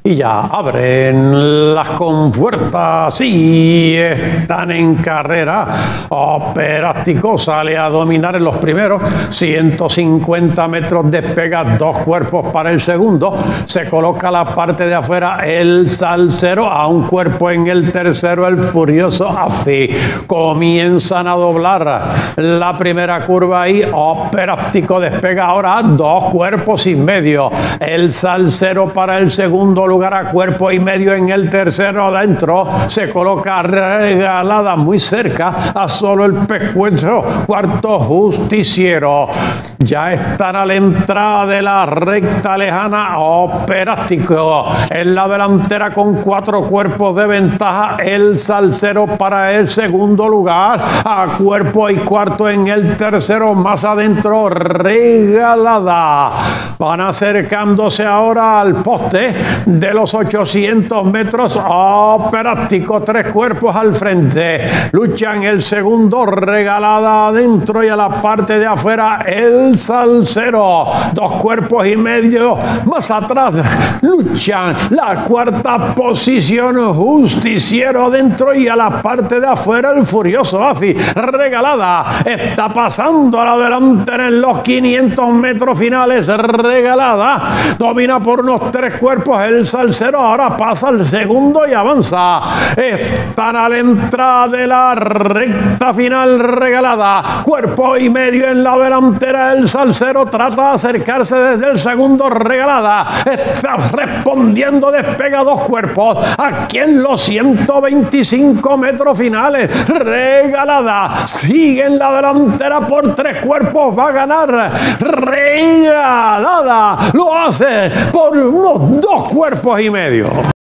Y ya abren las compuertas y están en carrera. Operástico sale a dominar en los primeros 150 metros, despega dos cuerpos para el segundo, se coloca la parte de afuera el Salsero, a un cuerpo en el tercero el Furioso Afi. Comienzan a doblar la primera curva y Operástico despega ahora dos cuerpos y medio, el Salsero para el segundo lugar a cuerpo y medio, en el tercero adentro se coloca Regalada muy cerca a solo el pescuezo, cuarto Justiciero. Ya están a la entrada de la recta lejana. Operástico en la delantera con cuatro cuerpos de ventaja, el Salsero para el segundo lugar a cuerpo y cuarto, en el tercero más adentro Regalada. Van acercándose ahora al poste de los 800 metros. Operástico, tres cuerpos al frente, luchan el segundo, Regalada adentro, y a la parte de afuera el Salsero, dos cuerpos y medio más atrás luchan la cuarta posición, Justiciero adentro, y a la parte de afuera el Furioso Afi. Regalada está pasando a la delantera en los 500 metros finales. Regalada domina por unos tres cuerpos el Salsero, ahora pasa al segundo y avanza. Están a la entrada de la recta final. Regalada, cuerpo y medio en la delantera, el Salsero trata de acercarse desde el segundo. Regalada está respondiendo, despega dos cuerpos aquí en los 125 metros finales. Regalada sigue en la delantera por tres cuerpos, va a ganar. Regalada lo hace por unos dos cuerpos y medio.